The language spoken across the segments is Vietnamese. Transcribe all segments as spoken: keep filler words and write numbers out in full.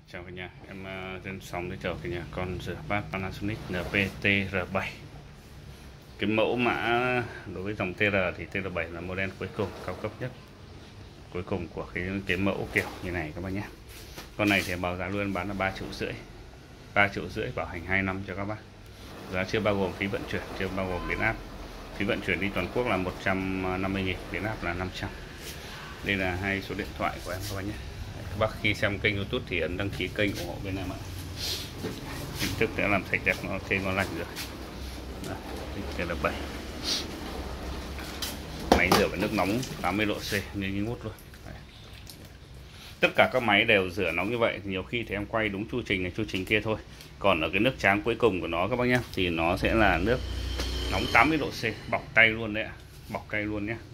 Chào cả nhà, em uh, trên sóng để chào cả nhà. Con rửa bát Panasonic en pê tê rờ bảy. Cái mẫu mã đối với dòng tê rờ thì tê rờ bảy là model cuối cùng, cao cấp nhất, cuối cùng của cái cái mẫu kiểu như này các bác nhé. Con này thì báo giá luôn bán là ba triệu rưỡi, ba triệu rưỡi bảo hành hai năm cho các bác. Giá chưa bao gồm phí vận chuyển, chưa bao gồm biến áp. Phí vận chuyển đi toàn quốc là một trăm năm mươi nghìn, biến áp là năm trăm. Đây là hai số điện thoại của em các bác nhé. Các bác khi xem kênh YouTube thì ấn đăng ký kênh ủng hộ bên em ạ. Hình thức đã làm sạch đẹp, nó thêm ngon lành rồi. Đây là bảy. Máy rửa với nước nóng tám mươi độ C như như ngút luôn. Đấy. Tất cả các máy đều rửa nóng như vậy. Nhiều khi thì em quay đúng chu trình này chu trình kia thôi. Còn ở cái nước tráng cuối cùng của nó các bác nhé, thì nó sẽ là nước nóng tám mươi độ C, bọc tay luôn đấy ạ. Bọc tay luôn nhé.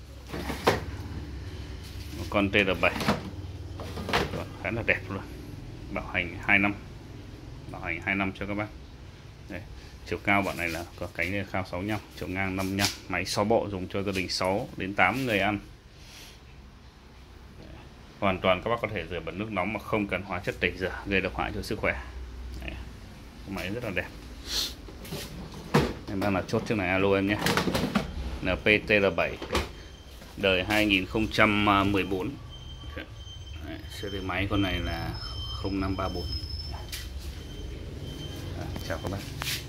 Một con tê rờ bảy khá là đẹp luôn, bảo hành hai năm, bảo hành hai năm cho các bác. Đây, chiều cao bọn này là có cánh cao sáu mươi lăm, chiều ngang năm mươi lăm, máy sáu bộ dùng cho gia đình sáu đến tám người ăn. Đây, hoàn toàn các bác có thể rửa bằng nước nóng mà không cần hóa chất tẩy rửa gây độc hại cho sức khỏe. Đây, máy rất là đẹp. Em đang là chốt trước này alo em nhé. en pê tê rờ bảy đời hai nghìn không trăm mười bốn. Đấy, series máy con này là không năm ba bốn. À, chào các bác.